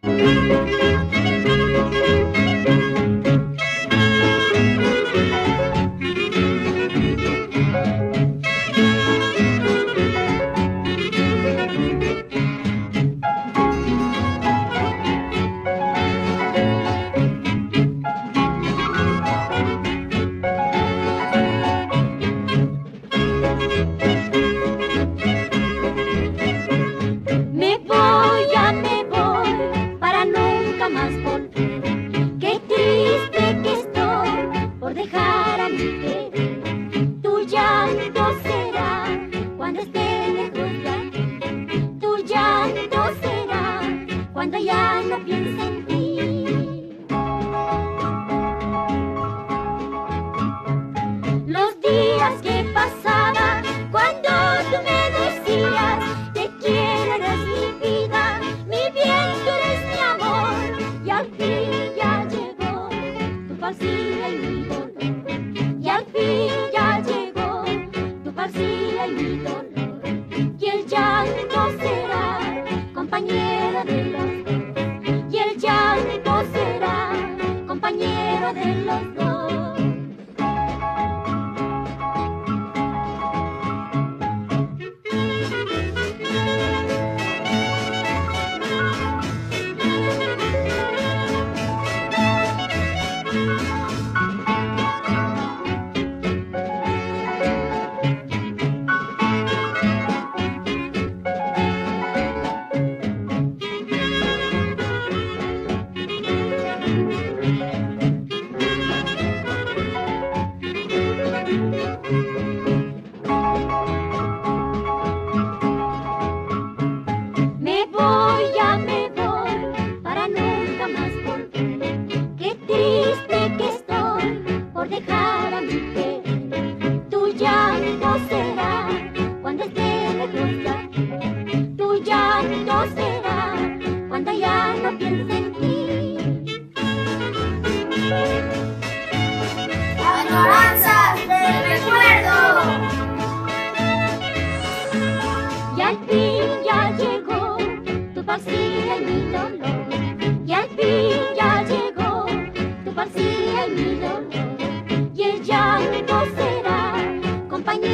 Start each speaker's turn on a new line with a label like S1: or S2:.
S1: Me voy para nunca más volver. Qué triste que estoy por dejar a mi querer. Tu llanto será cuando esté lejos de aquí. Tu llanto será cuando ya no piense en ti. Los días que pasaba cuando tú me decías te quiero, eres mi vida, mi bien, tú eres mi amor. Y al fin ya llegó tu falsía y mi dolor. Y al fin ya llegó tu falsía y mi dolor. Y el llanto será compañero de los dos. Y el llanto será compañero de los dos. Me voy para nunca más volver. Qué triste que estoy por dejar a mi querer. Tu llanto será cuando esté lejos de aquí. Tu llanto será cuando ya no piense en ti.
S2: Añoranzas del recuerdo.
S1: Y al fin ya llegó tu falsía y mi dolor. Y al fin ya llegó tu falsía y mi dolor. Y el llanto será compañero